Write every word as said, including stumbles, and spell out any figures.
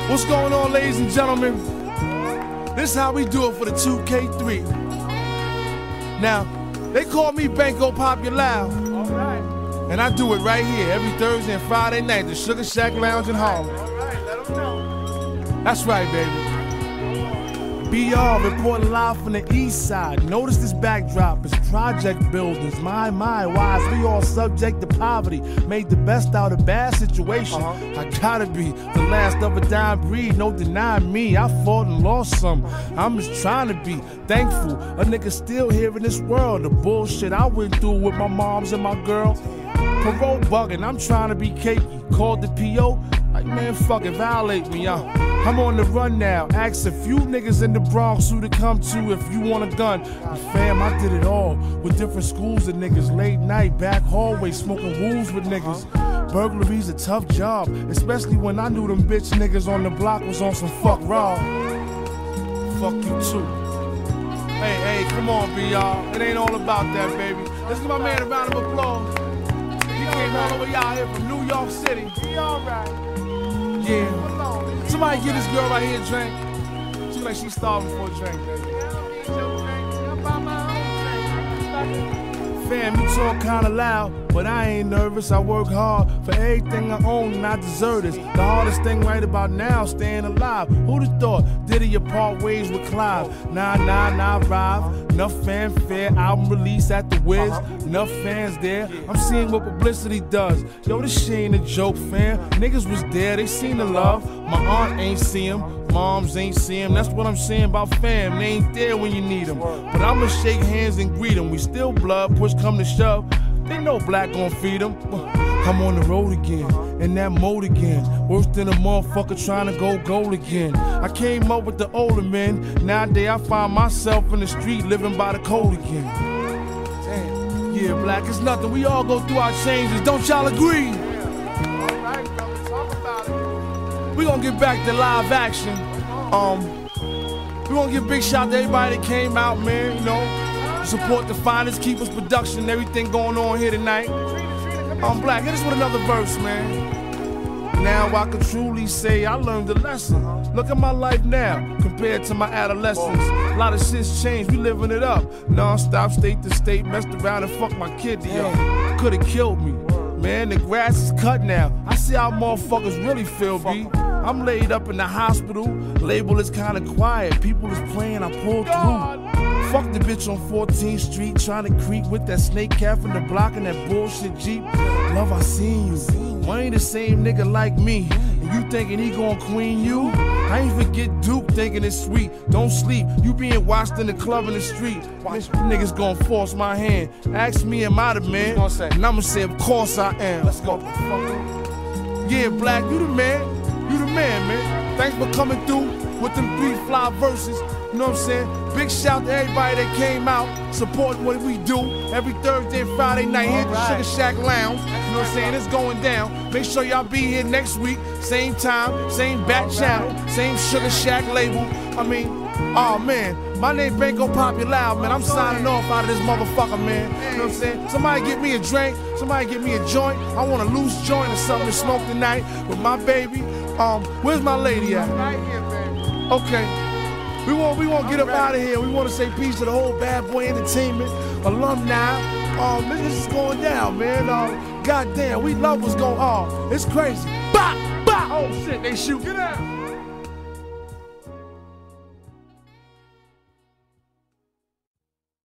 What's going on, ladies and gentlemen? This is how we do it for the two K three. Now, they call me Banco Popular, and I do it right here every Thursday and Friday night, the Sugar Shack Lounge in Harlem. That's right, baby. B R reporting live from the east side. Notice this backdrop is project buildings. My, my, why is we all subject to poverty? Made the best out of bad situation. Uh-huh. I gotta be the last of a dying breed. No denying me, I fought and lost some. I'm just trying to be thankful. A nigga still here in this world. The bullshit I went through with my moms and my girl. Parole bugging, I'm trying to be cakey. Called the P O, like man, fuck it, violate me, y'all. I'm on the run now. Ask a few niggas in the Bronx who to come to if you want a gun. And fam, I did it all with different schools of niggas. Late night, back hallway, smoking wools with niggas. Burglary's a tough job, especially when I knew them bitch niggas on the block was on some fuck raw. Fuck you too. Hey, hey, come on, B R. It ain't all about that, baby. Let's give my man a round of applause. He came all the way out here from New York City. He alright. Yeah. Somebody get this girl right here a drink. She like she's starving for a drink, baby. Fam, you talk kinda loud, but I ain't nervous. I work hard for everything I own and I deserve this. The hardest thing right about now, staying alive. Who'd have thought Diddy you part ways with Clive? Nah, nah, nah, Rive. Enough fanfare, album release at the Wiz. Enough fans there. I'm seeing what publicity does. Yo, this shit ain't a joke, fam. Niggas was there, they seen the love. My aunt ain't see him. Moms ain't see him, that's what I'm saying about fam. They ain't there when you need them. But I'ma shake hands and greet them. We still blood, push come to shove. They know black gon' feed them. I'm on the road again, in that mode again. Worse than a motherfucker trying to go gold again. I came up with the older men. Nowadays I find myself in the street living by the code again. Damn. Yeah, black, it's nothing. We all go through our changes. Don't y'all agree? We gonna get back to live action. Um, we gonna give big shout to everybody that came out, man. You know, support the finest, keep us production, everything going on here tonight. Um, Black, hit us with another verse, man. Now I can truly say I learned a lesson. Look at my life now compared to my adolescence. A lot of shit's changed, we living it up. Non-stop, state to state, messed around and fucked my kid up. Could've killed me. Man, the grass is cut now. I see how motherfuckers really feel, B. I'm laid up in the hospital. Label is kinda quiet. People is playing, I pulled through. Fuck the bitch on fourteenth street, trying to creep with that snake cat from the block and that bullshit Jeep. Love, I seen you. Why ain't the same nigga like me? And you thinking he gon' queen you? I ain't forget Duke thinking it's sweet. Don't sleep, you being watched in the club in the street. Niggas gon' force my hand. Ask me, am I the man? And I'ma say, of course I am. Let's go. Yeah, Black, you the man. You the man, man. Thanks for coming through with them three fly verses. You know what I'm saying? Big shout to everybody that came out, supporting what we do every Thursday and Friday night here at the Sugar Shack Lounge. You know what I'm saying? It's going down. Make sure y'all be here next week, same time, same back channel, same Sugar Shack label. I mean, oh man, my name Banco Popular, man. I'm signing off out of this motherfucker, man. You know what I'm saying? Somebody get me a drink, somebody get me a joint. I want a loose joint or something to smoke tonight with my baby. Um, where's my lady at? Right here, baby. Okay. We won't we won't get up out of here. We want to say peace to the whole Bad Boy Entertainment alumni. Um, this is going down, man. Um, goddamn, we love what's going on. It's crazy. Bah! Bah! Oh shit, they shoot. Get out.